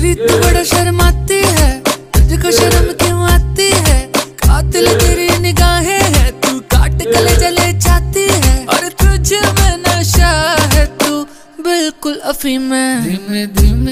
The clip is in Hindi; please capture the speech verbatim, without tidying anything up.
गोरी तू बड़ा शर्माती है, तुझको शर्म क्यों आती है? कातिल तेरी निगाहें है, तू काट गले जले जाती है। और तुझ में नशा है, तू बिल्कुल अफीम है। धीमे धीमे